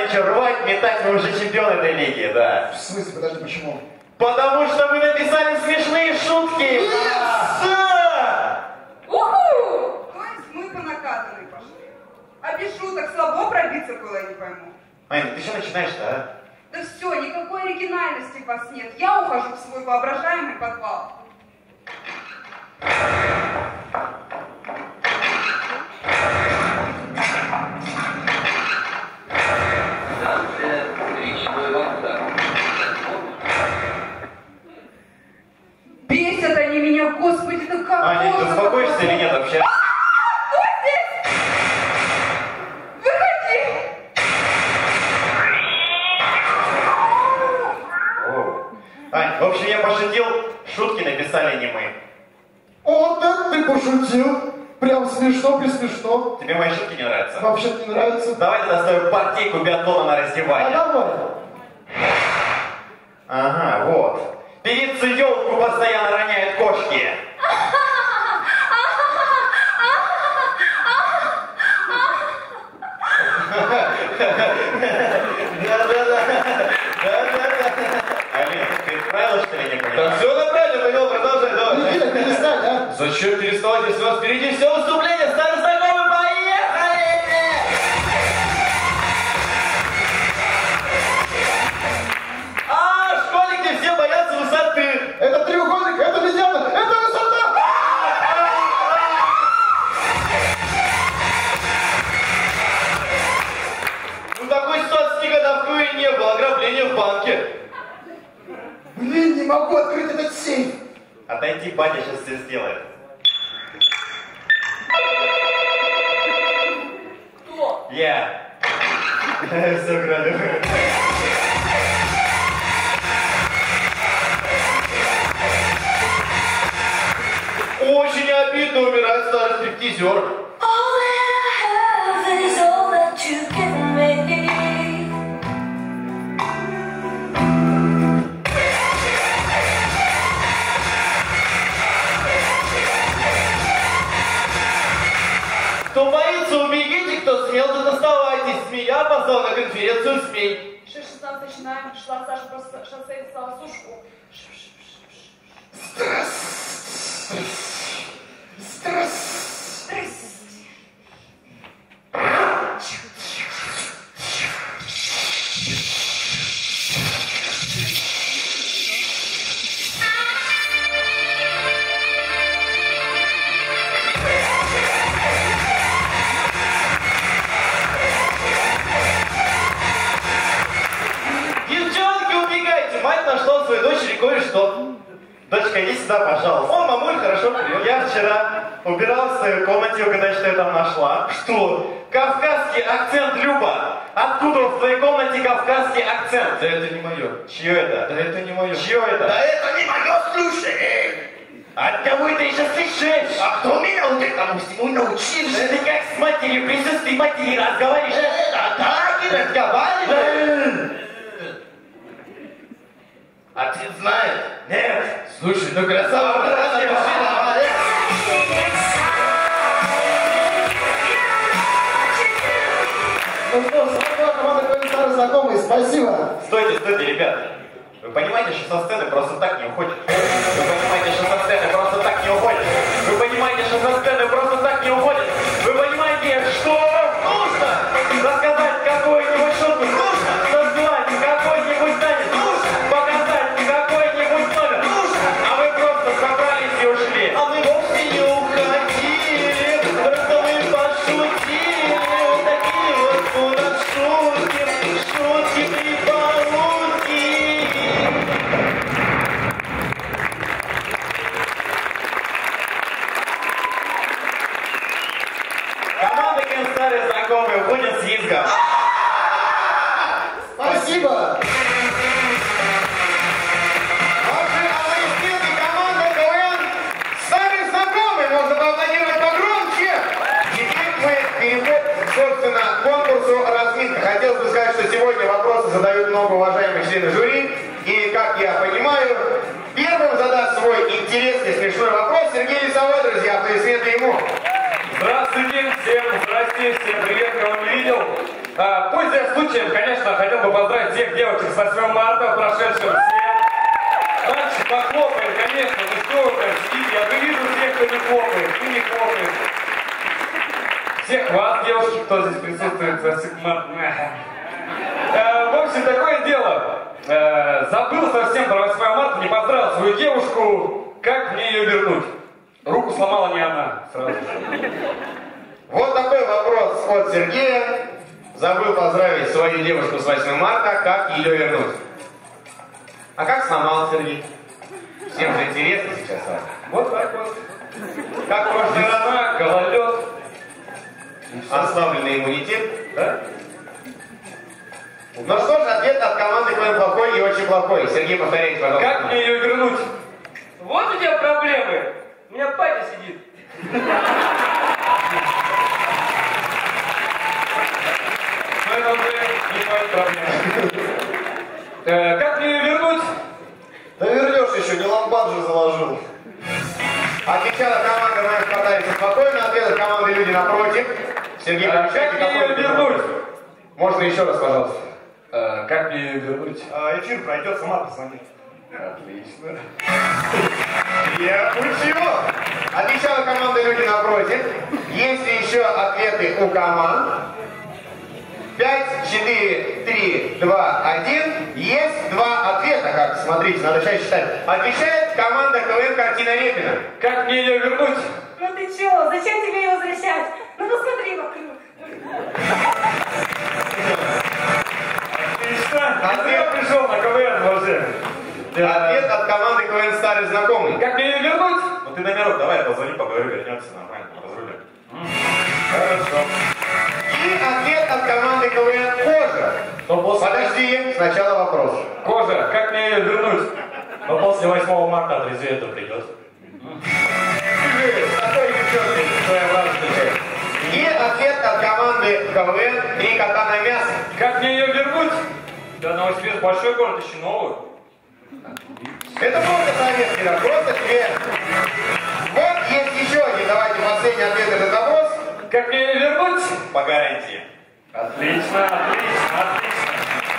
знаю, что рвать, метать, мы уже чемпионы этой лиги, да. В смысле, подожди, почему? Потому что вы написали смешные шутки! Уху! То есть мы по накатанной пошли. А без шуток слабо пробиться было, я не пойму. Ань, ты что начинаешь-то, а? Да все, никакой оригинальности в вас нет. Я ухожу в свой воображаемый подвал. Бесят они меня, господи, да как Аня, ты можно успокоишься такое? или нет вообще? Кто здесь? Выходи! Оу. Ань, в общем, я пошутил, шутки написали не мы. О, да, ты пошутил. Прям смешно, присмешно. Тебе мои шутки не нравятся? Вообще-то не нравится. Давай тогда свою партийку биатлона на А раздевание. давай. Ага, вот. Певица елку постоянно роняет кошки. Алин, ты правила, что ли, не понял? Да все правильно понял, продолжай, давай. Никита, перестань, а? Зачем переставать, если у вас впереди все выступление? Старый знакомый, поехали! А, школьники все боятся высоты. Это треугольник, это медиана, это высота! Ну такой ситуации никогда в КВН не было, ограбление в банке. Блин, не могу открыть этот сейф. Отойди, батя сейчас все сделает. Кто? Я. Все, граду. Очень обидно умирать старый стриптизер. All that I have is all that you give me. Кто боится, убегите, кто смел, то доставайтесь. Змея позвал на конференцию СМИ. 6:16 начинаем. Шла Саша по шоссе и стала сушку. Девчонки, убегайте! Мать нашла у своей дочери кое-что. Дочка, иди сюда, пожалуйста. Он, мамуль, хорошо привет. Я вчера убирался в своей комнате, угадай, что я там нашла. Что? Кавказский акцент, Люба. Откуда в твоей комнате кавказский акцент? Да это не мое. Чье это? Да это не мое. Чье это? Да это не мое, слушай! От кого это еще слышишь? А кто меня вот этому всему научил? Да ты как с матерью, в присутствии матери разговариваешь? А так и разговариваешь? А ты знаешь? Нет. Слушай, ну красава, красава, мужчина, молодец. Ну что, смотрела команда КВН старый знакомый, спасибо. Стойте, стойте, ребята. Вы понимаете, что со сцены просто так не уходит? Вы понимаете, что со сцены просто так не уходит? Вы понимаете, что со сцены просто так не уходит? Вы понимаете, что нужно рассказать какую-нибудь шутку? Нужно назвать какой-нибудь танец? Нужно показать какой-нибудь номер? Нужно! А вы просто собрались и ушли. А мы вовсе не уходили, просто мы пошутили. Вот такие вот у нас шутки, шутки прибаутки. Команда Кен старые знакомые уходят с визгом. Спасибо. Ваши аплодисменты, команда КВН старый знакомый, можно поаплодировать погромче. Теперь мы переходим, собственно, к конкурсу разминка. Хотелось бы сказать, что сегодня вопросы задают много уважаемых членов жюри. И, как я понимаю, первым задаст свой интересный, смешной вопрос Сергей Лисовой, друзья. Аплодисменты ему. Здравствуйте всем, здрасте, всем привет, кого не видел. Пользуясь случаем, конечно, хотел бы поздравить всех девочек с 8 марта, прошедшим всем. Дальше похлопаем, конечно, ну что вы там сидите, я же вижу всех, кто не хлопает, ты не хлопаешь. Всех вас, девушки, кто здесь присутствует, с 8 марта. В общем, такое дело. Забыл совсем про 8 марта, не поздравил свою девушку, как мне ее вернуть? Руку сломала не она, сразу. Вот такой вопрос от Сергея. Забыл поздравить свою девушку с 8 марта, как ее вернуть? А как сломал Сергей? Всем же интересно сейчас. Вот так вот. Как прошлый раз, гололед. Ослабленный иммунитет. Да? Ну что ж, ответ от команды КВН плохой и очень плохой. Сергей, повторяйте, пожалуйста. Как мне ее вернуть? Вот у тебя проблемы. У меня папа сидит. Но это уже не мои проблемы. Как мне ее вернуть? Да вернешь еще, не ламбад же заложил. Отвечала команда КВН «Спартаница» спокойно. Ответ от команды «Люди напротив». Сергей, Как мне ее вернуть? Можно еще раз, пожалуйста. Как мне ее вернуть? Эфир пройдет, сама позвони. Отлично. Я учу. Отвечала команда «Люди напротив». Есть ли еще ответы у команд? 5, 4, 3, 2, 1. Есть два ответа. Как? Смотрите, надо сейчас считать. Отвечает команда КВН «Картина Репина». Как мне ее вернуть? Ну ты чё, зачем тебе ее возвращать? Ну посмотри вокруг. Отлично. Я пришел на КВН, уважаемый. Ответ от команды КВН «Старый знакомый». Как мне ее вернуть? Ну ты номерок давай, позвони, поговорю, вернемся нормально, разрулим. Хорошо. И ответ от команды КВН «Кожа». Подожди, сначала вопрос. Кожа, как мне ее вернуть? Но после 8 марта отрезвеет, то придет. Какой девчонки, что я вам отвечаю. И ответ от команды КВН «Три кота на мясо». Как мне ее вернуть? Да, Новосибирск большой город, еще новый. Это просто советский, да, просто тебе. Вот есть еще один, давайте последний ответ на этот вопрос. Как мне ее вернуть? По гарантии. Отлично, отлично, отлично.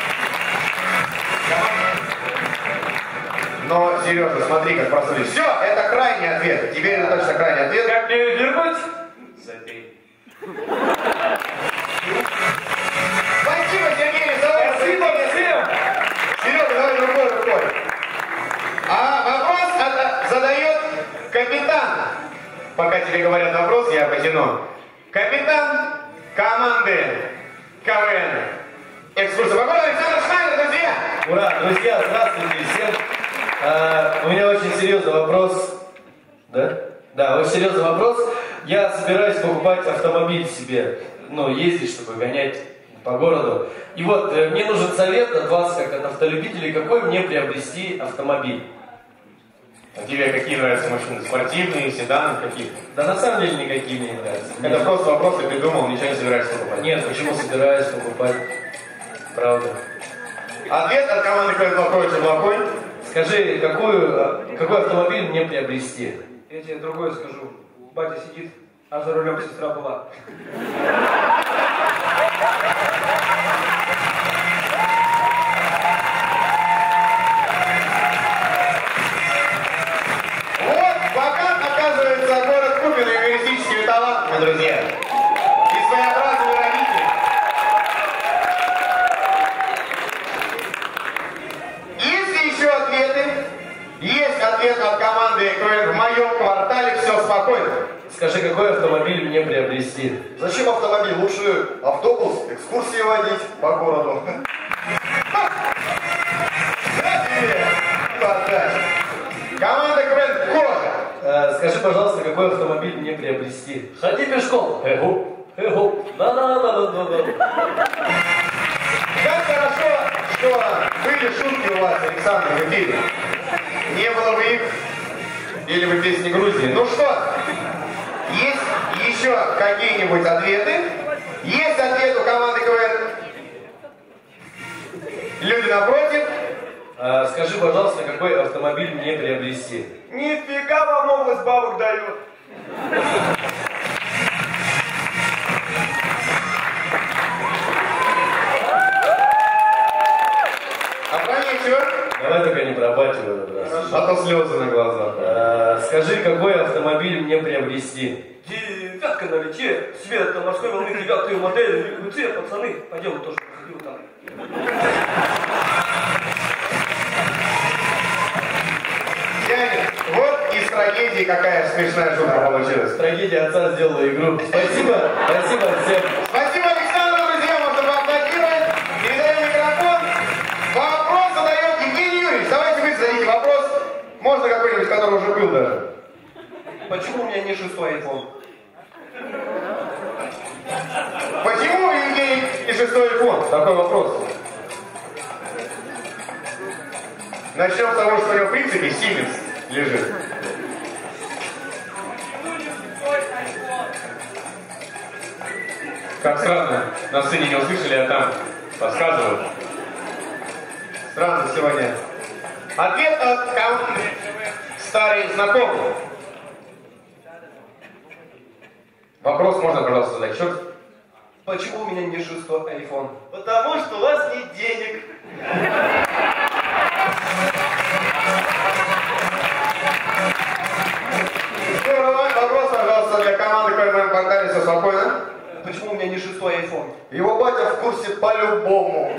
Но, Сережа, смотри, как проснулись. Все, это крайний ответ. Теперь это точно крайний ответ. Как мне ее вернуть? Забей. Спасибо, Сергей, давай. Спасибо всем. Серега, давай другой рукой. А вопрос задает капитан. Пока тебе говорят вопрос, я потяну. Капитан команды КВН. Экскурсия по городу Александр Шнайдер, друзья. Ура, друзья, здравствуйте всем. У меня очень серьезный вопрос. Да? Да, очень серьезный вопрос. Я собираюсь покупать автомобиль себе. Ну, ездить, чтобы гонять по городу. И вот, мне нужен совет от вас, как от автолюбителей, какой мне приобрести автомобиль. А тебе какие нравятся машины? Спортивные, седаны, какие? Да на самом деле никакие мне не нравятся. Это просто вопрос, ты придумал, ничего не собираешься покупать. Нет, почему собираюсь покупать? Правда. Ответ от команды КВН плохой, очень плохой. Скажи, какой автомобиль мне приобрести? Я тебе другое скажу. Батя сидит, а за рулем сестра была. Вот, пока оказывается город Купино юмористическими талантами, друзья. И своеобразными родителями. Есть ли еще ответы? Есть ответ от команды КВН «В моем квартале все спокойно». Скажи, какой автомобиль мне приобрести? Зачем автомобиль? Лучше автобус, экскурсии водить по городу. Команда КВН «Кожа». Скажи, пожалуйста, какой автомобиль мне приобрести? Ходи пешком. Эгу. Да-да-да-да-да. Как хорошо, что были шутки у вас, Александр, в эфире. Не было бы их, или бы песни Грузии. Ну что, есть еще какие-нибудь ответы? Есть ответ у команды КВН. Люди напротив. Скажи, пожалуйста, какой автомобиль мне приобрести? Нифига вам область бабок дает. еще? Давай только не про батю в этот раз. А то слезы на глазах. Скажи, какой автомобиль мне приобрести? Девятка на лите, свет на морской волны, 9-ю модель, революция, пацаны, по делу тоже проходил там. Дядя, вот из трагедии какая смешная шутка получилась. Трагедия отца сделала игру. Спасибо, спасибо всем. Спасибо, Александр, друзья, можно поаплодировать. Передаю микрофон. Вопрос задает Евгений Юрьевич. Давайте вы зададите вопрос. Можно какой-нибудь, который уже был даже. Почему у меня не 6-й iPhone? Почему у Евгения не 6-й iPhone? Такой вопрос. Начнем с того, что у него в принципе Siemens лежит. Как странно, на сцене не услышали, а там подсказывают. Странно сегодня. Ответ от команды старый знакомый. Вопрос можно, пожалуйста, задать. Черт. Почему у меня не 6-й iPhone? Потому что у вас нет денег. Вопрос, пожалуйста, для команды КММ портале «Все спокойно». Почему у меня не 6-й iPhone? Его батя в курсе по-любому.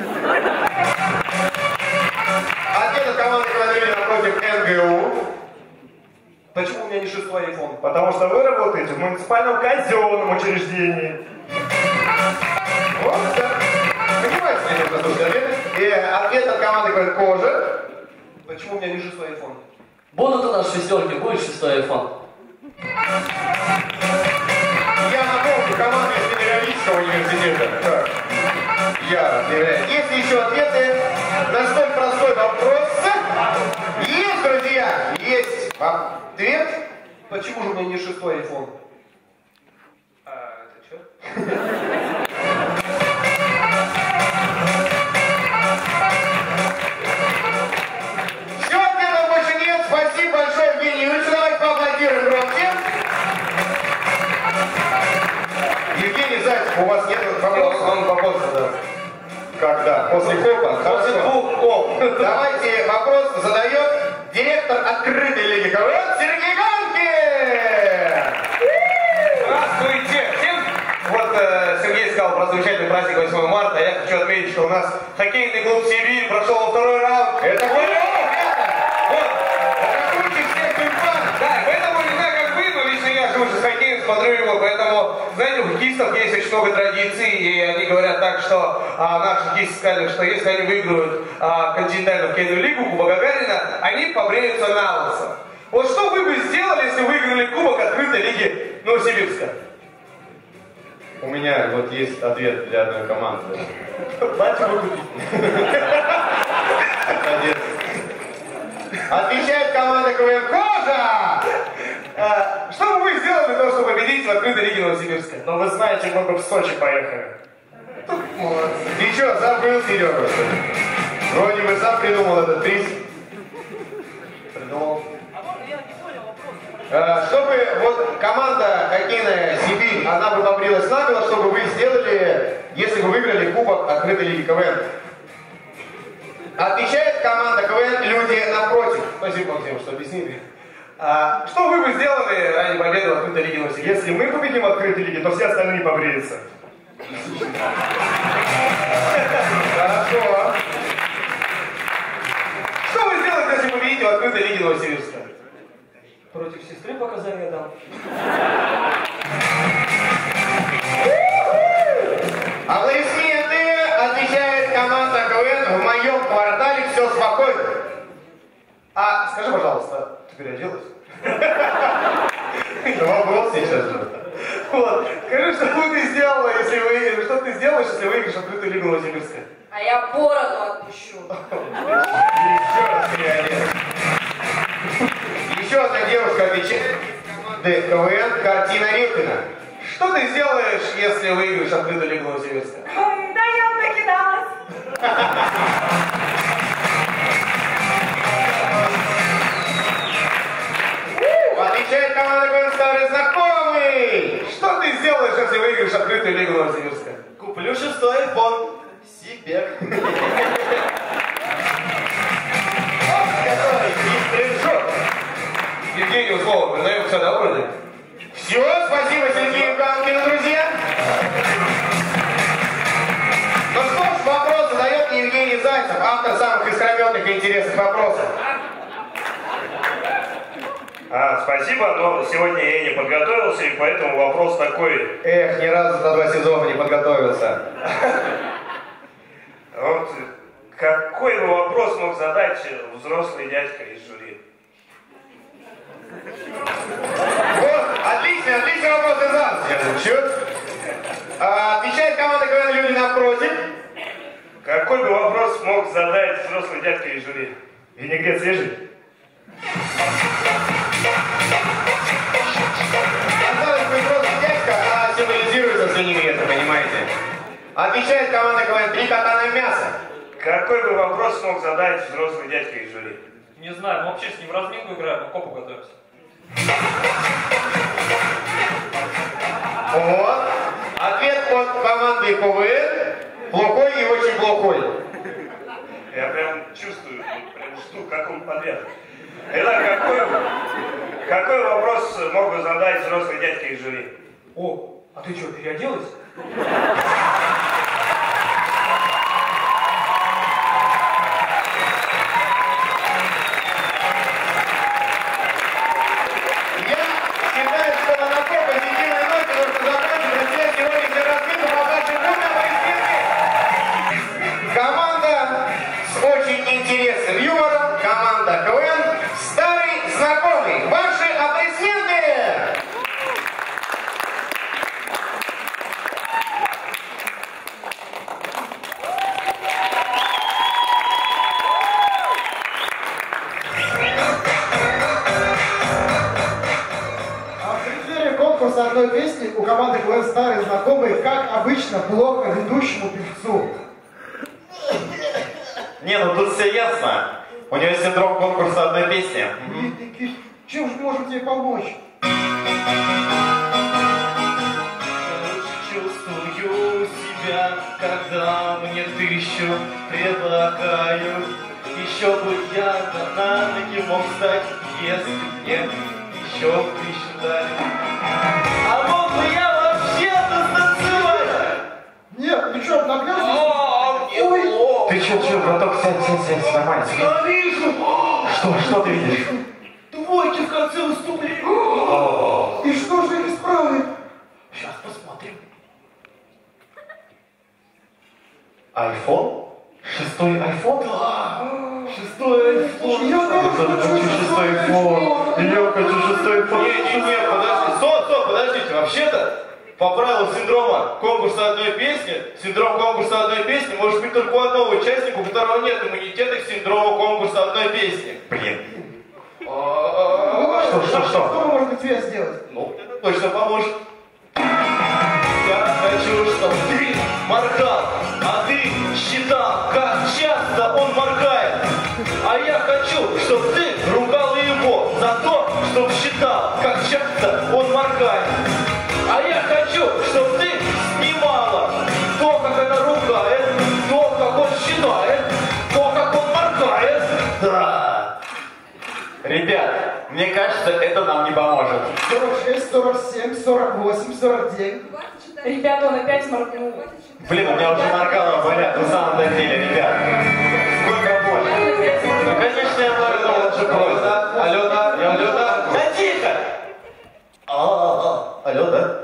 Ответ от команды КММ напротив НГУ. Почему у меня не 6-й iPhone? Потому что вы работаете в муниципальном казенном учреждении. Вот, да. Понимаете, мне нужно слушать ответ. И ответ от команды КММ «Кожа». Почему у меня не 6-й iPhone? Будут у нас шестерки, будет 6-й iPhone. Я напомню, команда из Педагогического университета. Так. Я объявляю. Есть еще ответы на столь простой вопрос? Есть, друзья, есть ответ. Почему же у меня не 6-й iPhone? Это что? Все, ответов больше нет. Спасибо большое, Евгений Юрьевич. Давайте поаплодируем громче. Евгений Зайцев, у вас нет вопроса? Он попозже, да. Когда? После хопа? После двух хоп. Давайте вопрос задает директор открытой лиги КВН Сергей Ганкин. Здравствуйте всем! Вот Сергей сказал про замечательный праздник 8 марта. Я хочу отметить, что у нас хоккейный клуб «Сибирь» прошел во второй раунд. Это вот. Да, поэтому не знаю, как вы, но лично я живу с хоккеем, смотрю его, поэтому, знаете, у хоккеистов есть очень много традиций, и они говорят так, что наши хоккеисты сказали, что если они выиграют континентальную хоккейную лигу, Кубок Гагарина, они побреются на лысо. Вот что вы бы сделали, если выиграли Кубок открытой лиги Новосибирска? У меня вот есть ответ для одной команды. Батю выкупить. Отвечает команда КВН «Кожа». Что бы вы сделали для того, чтобы победить в открытой лиге Новосибирска? Но вы знаете, мы бы в Сочи поехали. Ты что, забыл, Серега? Вроде бы сам придумал этот приз. Придумал. Чтобы вот команда хоккейная «Сибирь», она бы побрилась наголо, чтобы вы сделали, если бы выиграли Кубок открытой лиги КВН. Отвечает команда КВН «Люди напротив». Спасибо, Максим, что объяснили. Что вы бы сделали ради победы в открытой лиге Новосибирска? Если мы победим в открытой лиге, то все остальные побреются. Хорошо. Что вы сделаете, если победите в открытой лиге Новосибирска? Против сестры показания дам. Аплодисменты. Отвечает команда КВН «В моем квартале все спокойно». Скажи, пожалуйста, ты переоделась? Вопрос сейчас же. Вот. Скажи, что ты сделала, если выиграешь? Что ты сделаешь, если выиграешь открытую лигу Новосибирска? А я бороду отпущу. Еще раз переодет. Еще одна девушка отвечает команды КВН «Картина Репина». Что ты сделаешь, если выиграешь открытую лигу Новосибирска? Да я накидалась. Отвечает команда КВН «Старый знакомый». Что ты сделаешь, если выиграешь открытую лигу Новосибирска? Куплю 6-й iPhone себе. все, да, вроде? Все, спасибо Сергею Ганкину, друзья. Ну что ж, вопрос задает Евгений Зайцев, автор самых искрометных и интересных вопросов. Спасибо, но сегодня я не подготовился, и поэтому вопрос такой. Эх, ни разу за 2 сезона не подготовился. Вот какой бы вопрос мог задать взрослый дядька из жюри? Вот, отличный вопрос из вас. Я шучу. Отвечает команда КВН «Люди напротив». Какой бы вопрос мог задать взрослый дядька из жюри? Винегрет свежий? Казалось бы, взрослый дядька, а символизируется с винегретом, понимаете? Отвечает команда КВН «Три кота на мясо». Какой бы вопрос мог задать взрослый дядька из жюри? Не знаю, мы вообще с ним в разминку играем, мы к копу готовимся. Вот. Ответ от команды КВН плохой и очень плохой. Я прям чувствую, прям жду, как он подвяжет. Итак, какой вопрос мог бы задать взрослый дядька из жюри? О, а ты что, переоделась? Команда с очень интересным юмором, команда КВН «Старый знакомый». Ваши аплодисменты! А в преддверии конкурса одной песни у команды КВН «Старый знакомый», как обычно, плохо ведущему певцу. Не, ну тут все ясно. У него синдром конкурса одной песни. Чем же можем тебе помочь? Чувствую себя, когда мне тысячу предлагают. Еще бы я на ноги мог встать, если мне еще тысячу дали. А мог бы я вообще-то станцевать? Нет, ты что, нагнешься? Ой! Ты че, браток, сядь, нормально. Я вижу! Что ты видишь? Двойки в конце выступления! И что же их исправит? Сейчас посмотрим. Айфон? Шестой айфон? Да! Шестой айфон! Я тоже хочу шестой айфон! Я хочу шестой айфон! Не, подожди, стоп, подождите, вообще-то по правилу синдрома конкурса одной песни, синдром конкурса одной песни может быть только у одного участника, у которого нет иммунитета к синдрому конкурса одной песни. Блин. Что мы можем тебе сделать? Ну, это точно поможет. Я хочу, чтобы ты моргал, а ты считал, как часто он моргает. А я хочу, чтобы ты ругал его за то, чтобы считал, как часто он моргает. А я хочу, чтобы ты снимала то, как она ругает, то, как он считает, то, как он моргает. Да. Ребят, мне кажется, это нам не поможет. 46, 47, 48, 49. Ребята, он опять моргнул. Блин, у меня уже моргало болят, на самом деле, ребят. Сколько боли? Ну, конечно, я моргнул, это же просто. Алло, да? Да тихо! Алло, да?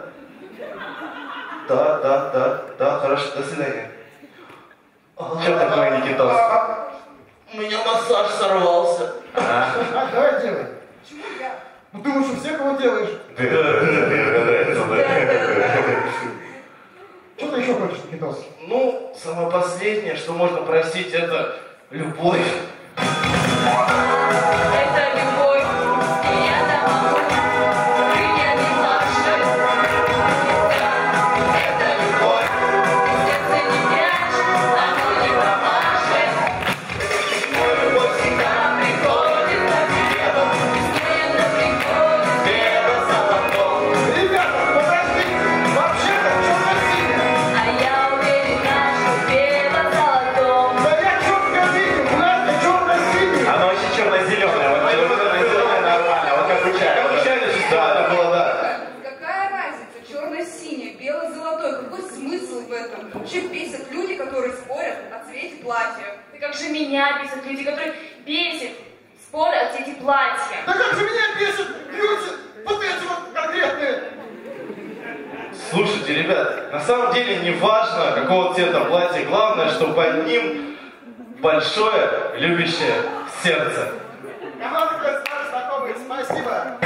Да, хорошо, до свидания. Что такое, Никитос? У меня массаж сорвался. Давай делай. Почему я? Ну ты лучше всех его делаешь. Что ты еще хочешь, Никитос? Ну, самое последнее, что можно простить, это любовь. Это любовь, и я домой, и я не наша. Это любовь, сердце не прячь, оно не промашет. Мой любовь всегда приходит на небо, смело приходит небо золотом. Ребята, подожди, вообще-то черно-синий. А я уверена, что небо золотом. Да я четко видел, глянь, черно-синий. Оно очень черно-зеленое, платьях. Да как же меня бесят люди, которые бесят, спорят эти платья. Да как же меня бесит люди, вот эти вот конкретные. Слушайте, ребят, на самом деле не важно, какого цвета платье, главное, что под ним большое любящее сердце. Команда КВН «Старые знакомые», спасибо.